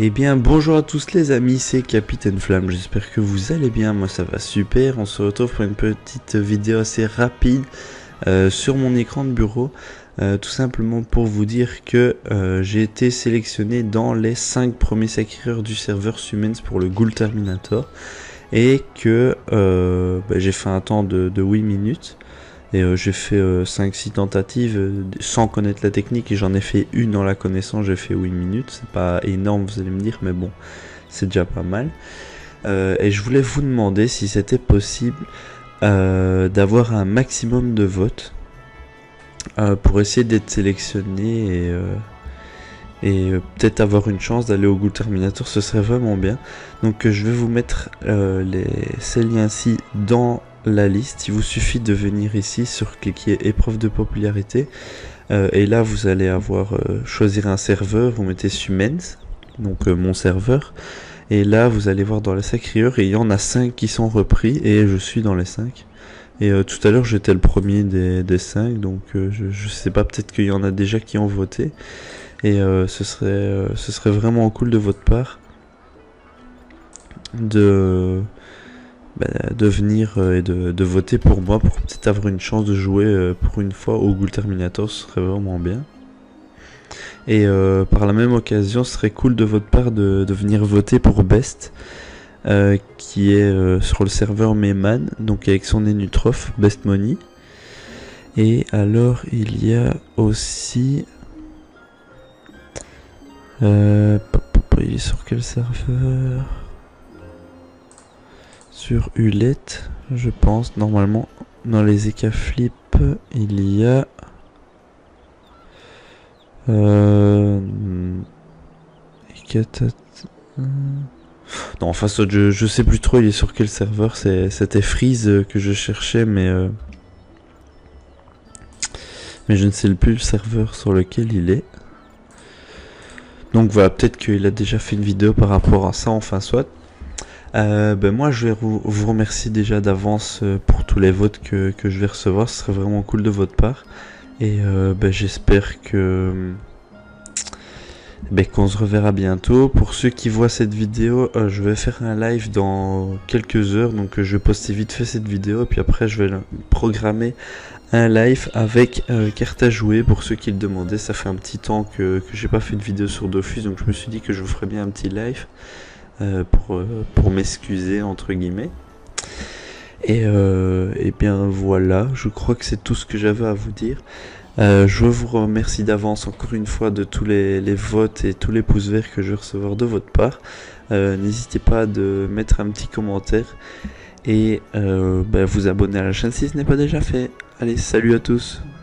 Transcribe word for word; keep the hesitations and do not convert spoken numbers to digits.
Eh bien bonjour à tous les amis, c'est Capitaine Flamme, j'espère que vous allez bien, moi ça va super. On se retrouve pour une petite vidéo assez rapide euh, sur mon écran de bureau, euh, tout simplement pour vous dire que euh, j'ai été sélectionné dans les cinq premiers sacreurs du serveur Sumens pour le Ghoul Terminator, et que euh, bah, j'ai fait un temps de, de huit minutes. Et euh, j'ai fait euh, cinq six tentatives euh, sans connaître la technique, et j'en ai fait une dans la connaissance, j'ai fait huit minutes. C'est pas énorme, vous allez me dire, mais bon, c'est déjà pas mal. Euh, et je voulais vous demander si c'était possible euh, d'avoir un maximum de votes euh, pour essayer d'être sélectionné et, euh, et euh, peut-être avoir une chance d'aller au Ghoul Terminator, ce serait vraiment bien. Donc euh, je vais vous mettre euh, les, ces liens-ci dans la liste. Il vous suffit de venir ici sur cliquer épreuve de popularité euh, et là vous allez avoir euh, choisir un serveur, vous mettez Sumens, donc euh, mon serveur, et là vous allez voir dans les sacreurs, et il y en a cinq qui sont repris et je suis dans les cinq. Et euh, tout à l'heure j'étais le premier des, des cinq, donc euh, je, je sais pas, peut-être qu'il y en a déjà qui ont voté, et euh, ce serait euh, ce serait vraiment cool de votre part de Bah, de venir euh, et de, de voter pour moi, pour peut-être avoir une chance de jouer euh, pour une fois au Ghoul Terminator, ce serait vraiment bien. Et euh, par la même occasion, ce serait cool de votre part de, de venir voter pour Best, euh, qui est euh, sur le serveur Meyman, donc avec son Enutrof, Best Money. Et alors il y a aussi... Euh, il est sur quel serveur ? Sur Hulette, je pense. Normalement, dans les Ekaflip, il y a... Euh... Non, enfin, je, je sais plus trop, il est sur quel serveur. C'était Freeze que je cherchais, mais... Euh... Mais je ne sais plus le serveur sur lequel il est. Donc voilà, peut-être qu'il a déjà fait une vidéo par rapport à ça, enfin soit. Euh, ben moi je vais vous remercier déjà d'avance euh, pour tous les votes que, que je vais recevoir, ce serait vraiment cool de votre part, et euh, ben j'espère que ben qu'on se reverra bientôt. Pour ceux qui voient cette vidéo, euh, je vais faire un live dans quelques heures, donc euh, je vais poster vite fait cette vidéo, et puis après je vais programmer un live avec euh, carte à jouer pour ceux qui le demandaient. Ça fait un petit temps que, que j'ai pas fait une vidéo sur Dofus, donc je me suis dit que je vous ferais bien un petit live. Euh, pour, euh, pour m'excuser entre guillemets, et, euh, et bien voilà, je crois que c'est tout ce que j'avais à vous dire. euh, je vous remercie d'avance encore une fois de tous les, les votes et tous les pouces verts que je vais recevoir de votre part. euh, n'hésitez pas de mettre un petit commentaire et euh, bah, vous abonner à la chaîne si ce n'est pas déjà fait. Allez, salut à tous.